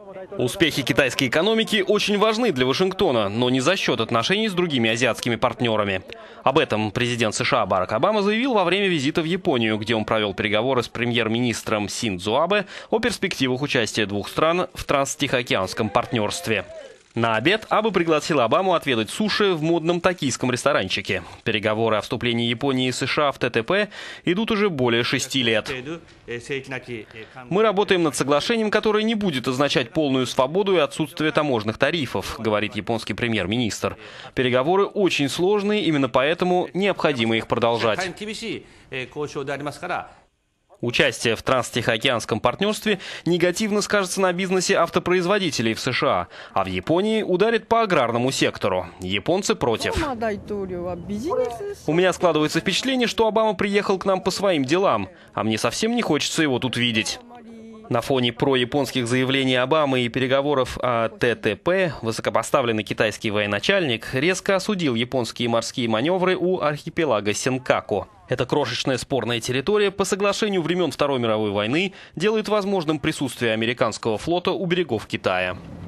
Успехи китайской экономики очень важны для Вашингтона, но не за счет отношений с другими азиатскими партнерами. Об этом президент США Барак Обама заявил во время визита в Японию, где он провел переговоры с премьер-министром Синдзо Абе о перспективах участия двух стран в транстихоокеанском партнерстве. На обед Абе пригласил Обаму отведать суши в модном токийском ресторанчике. Переговоры о вступлении Японии и США в ТТП идут уже более 6 лет. Мы работаем над соглашением, которое не будет означать полную свободу и отсутствие таможенных тарифов, говорит японский премьер-министр. Переговоры очень сложные, именно поэтому необходимо их продолжать. Участие в транстихоокеанском партнерстве негативно скажется на бизнесе автопроизводителей в США, а в Японии ударит по аграрному сектору. Японцы против. У меня складывается впечатление, что Обама приехал к нам по своим делам, а мне совсем не хочется его тут видеть. На фоне прояпонских заявлений Обамы и переговоров о ТТП высокопоставленный китайский военачальник резко осудил японские морские маневры у архипелага Сенкаку. Эта крошечная спорная территория по соглашению времен Второй мировой войны делает возможным присутствие американского флота у берегов Китая.